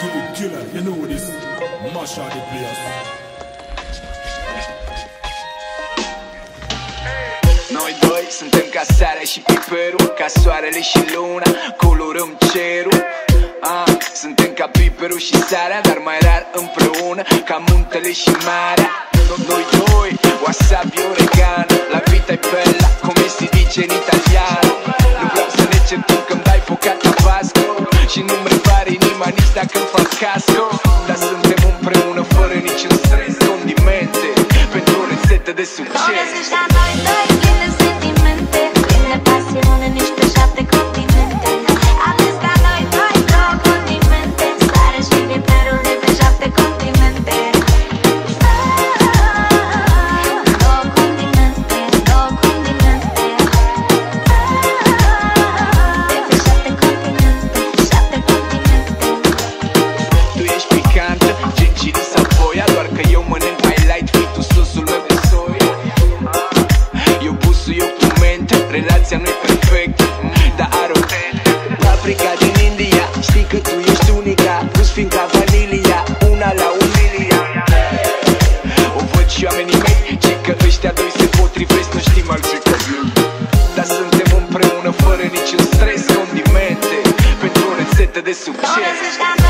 Youth killer, you know this. Mash out the place. Noi doi suntem ca sarea și piperul, ca soarele și luna, colorăm cerul. Suntem ca piperul și sarea, dar mai rar împreună, ca muntele și marea. Noi doi, wasabi oregano, la vita e bella, come si dice in italiano. Nu vreau să ne certăm când dai foca tabasco și nu-mi repare inima nici dacă îmi fac casco. Dar suntem împreună fără niciun stres, condimente pentru o rețetă de succes. Noi doi, plini de sentimente, plini de pasiune, nici pe 7 continente. Aveți ca noi doi, două condimente, sare și piperul de pe 7 continente. Două condimente, două condimente, de pe 7 continente, 7 continente. Tu ești picantă, gen chili sau voia, doar că eu mănânc mai light, fii tu sosul meu de soia. Eu busul, eu cu mente, relația nu-i perfectă, dar are o tentă. Paprika din India, știi că tu ești unica, plus fiind ca vanilia, una la 1 milion. O văd și oamenii mei, ci că ăștia doi se potrivesc, nu știm alții ca ei. Dar suntem împreună fără niciun stres, condimente pentru o rețetă de succes.